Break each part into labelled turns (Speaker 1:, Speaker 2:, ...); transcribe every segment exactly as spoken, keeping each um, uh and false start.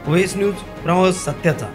Speaker 1: OS news प्रवास सत्याचा।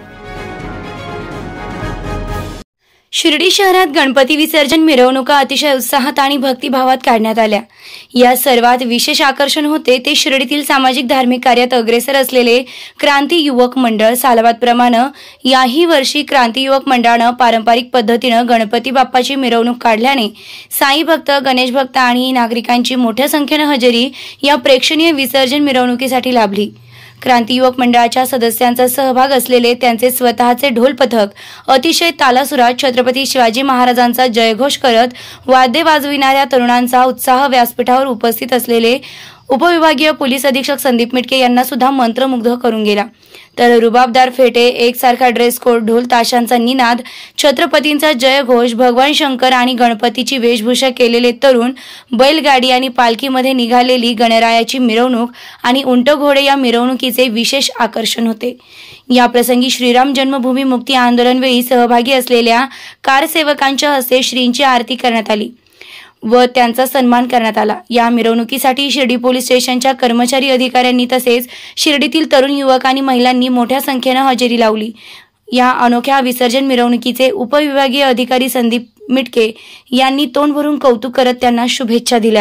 Speaker 2: शिर्डी शहरात गणपती विसर्जन मिरवणुका अतिशय उत्साहात आणि भक्तिभावात काढण्यात आल्या। या सर्वात विशेष आकर्षण होते ते शिर्डीतील सामाजिक धार्मिक कार्यात अग्रेसर असलेले क्रांती युवक मंडळ सालाबाद प्रमाणे याही वर्षी क्रांती युवक मंडळाने पारंपरिक पद्धतीने गणपती बाप्पाची मिरवणूक काढल्याने साई भक्त, गणेश भक्त आणि नागरिकांची मोठ्या संख्येने हजेरी या प्रेक्षणीय विसर्जन मिरवणुकीसाठी लाभली। क्रांती युवक मंडळाच्या सदस्यांचा सहभाग असलेले त्यांचे स्वतःचे ढोल पथक अतिशय तालासुरात छत्रपती शिवाजी महाराजांचा जयघोष करत वाद्य वाजविणाऱ्या तरुणांचा उत्साह व्यासपीठावर उपस्थित असलेले उपविभागीय पोलीस अधीक्षक संदीप मिटके यांना सुद्धा मंत्रमुग्ध करून गेला। तर रुबाबदार फेटे, एकसारखा ड्रेस कोड, ढोल ताशांचा निनाद, छत्रपतींचा जयघोष, भगवान शंकर आणि गणपतीची वेशभूषा केलेले तरुण, बैलगाडी आणि पालखीमध्ये निघालेली गणरायाची मिरवणूक आणि उंट घोडे या मिरवणुकीचे विशेष आकर्षण होते। या प्रसंगी श्रीराम जन्मभूमी मुक्ती आंदोलन वेळी सहभागी असलेल्या कारसेवकांच्या हस्ते श्रींची आरती करण्यात आली व त्यांचा सन्मान करण्यात आला। या मिरवणुकीसाठी शिर्डी पोलीस स्टेशनच्या कर्मचारी, अधिकाऱ्यांनी तसेच शिर्डीतील तरुण युवक आणि महिलांनी मोठ्या संख्येने हजेरी लावली। या अनोख्या विसर्जन मिरवणुकीचे उपविभागीय अधिकारी संदीप मिटके यांनी तोंड भरून कौतुक करत त्यांना शुभेच्छा दिल्या।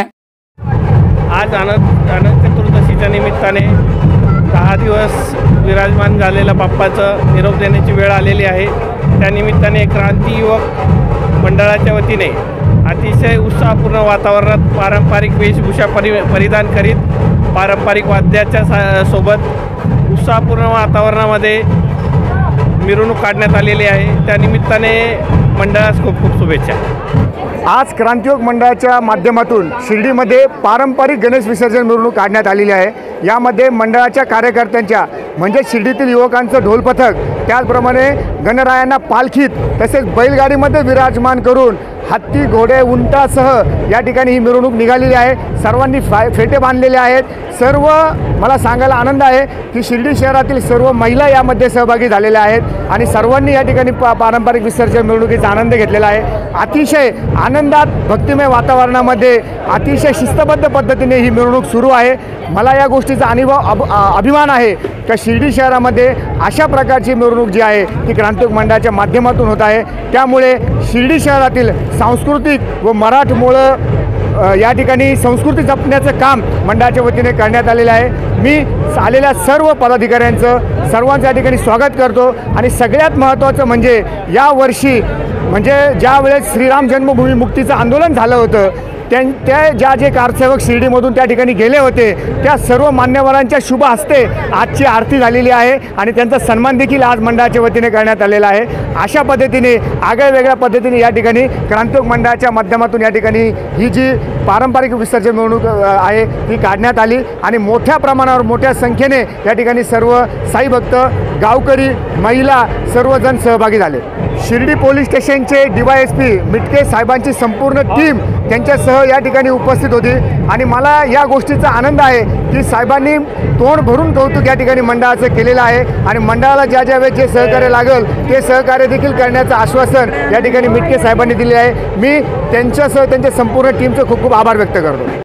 Speaker 3: आज अनंत अनंत चतुर्दशीच्या निमित्ताने दहा दिवस विराजमान झालेल्या बाप्पाचं निरोप देण्याची वेळ आलेली आहे। त्या निमित्ताने क्रांती युवक मंडळाच्या वतीने अतिशय उत्साहपूर्ण वातावरणात पारंपरिक वेशभूषा परि परिधान करीत पारंपरिक वाद्याच्या सोबत उत्साहपूर्ण वातावरणामध्ये मिरवणूक काढण्यात आलेली आहे। त्या निमित्ताने मंडळास खूप खूप शुभेच्छा।
Speaker 4: आज क्रांतियोग मंडळाच्या माध्यमातून शिर्डीमध्ये पारंपरिक गणेश विसर्जन मिरवणूक काढण्यात आलेली आहे। यामध्ये मंडळाच्या कार्यकर्त्यांच्या म्हणजे शिर्डीतील युवकांचं ढोल पथक, त्याचप्रमाणे गणरायांना पालखीत तसेच बैलगाडीमध्ये विराजमान करून हत्ती, घोडे, उंटासह या ठिकाणी ही मिरवणूक निघालेली आहे। सर्वांनी फेटे बांधलेले आहेत। सर्व मला सांगायला आनंद आहे की शिर्डी शहरातील सर्व महिला यामध्ये सहभागी झालेल्या आहेत आणि सर्वांनी या ठिकाणी पा पारंपरिक विसर्जन मिरवणुकीचा आनंद घेतलेला आहे। अतिशय आनंदात, भक्तिमय वातावरणामध्ये अतिशय शिस्तबद्ध पद्धतीने ही मिरवणूक सुरू आहे। मला या गोष्टीचा अनुभव अब अभिमान आहे का शिर्डी शहरामध्ये अशा प्रकारची मिरवणूक जी आहे ती क्रांतियोग मंडळाच्या माध्यमातून होत आहे। त्यामुळे शिर्डी शहरातील सांस्कृतिक व मराठमोळं या ठिकाणी संस्कृती जपण्याचं काम मंडळाच्या वतीने करण्यात आलेलं आहे। मी आलेल्या सर्व पदाधिकाऱ्यांचं सर्वांचं या ठिकाणी स्वागत करतो आणि सगळ्यात महत्त्वाचं म्हणजे या वर्षी म्हणजे ज्या वेळेस श्रीराम जन्मभूमी मुक्तीचं आंदोलन झालं होतं त्या त्या ज्या जे कारसेवक शिर्डीमधून त्या ठिकाणी गेले होते त्या सर्व मान्यवरांच्या शुभ हस्ते आजची आरती झालेली आहे आणि त्यांचा सन्मान देखील आज मंडळाच्या वतीने करण्यात आलेला आहे। अशा पद्धतीने आगळ्या वेगळ्या पद्धतीने या ठिकाणी क्रांतियोग मंडळाच्या माध्यमातून या ठिकाणी ही जी पारंपरिक विसर्जन मिरवणूक आहे ती काढण्यात आली आणि मोठ्या प्रमाणावर मोठ्या संख्येने या ठिकाणी सर्व साई भक्त, गावकरी, महिला सर्वजण सहभागी झाले। शिर्डी पोलीस स्टेशनचे डीवायएसपी मिटके साहेबांची संपूर्ण टीम त्यांच्यासह या ठिकाणी उपस्थित होती आणि मला या गोष्टीचा आनंद आहे की साहेबांनी तोंड भरून कौतुक या ठिकाणी मंडळाचं केलेलं आहे आणि मंडळाला ज्या ज्या वेळेस जे सहकार्य लागेल ते सहकार्य देखील करण्याचं आश्वासन या ठिकाणी मिटके साहेबांनी दिले आहे। मी त्यांच्यासह त्यांच्या संपूर्ण टीमचं खूप खूप आभार व्यक्त करतो।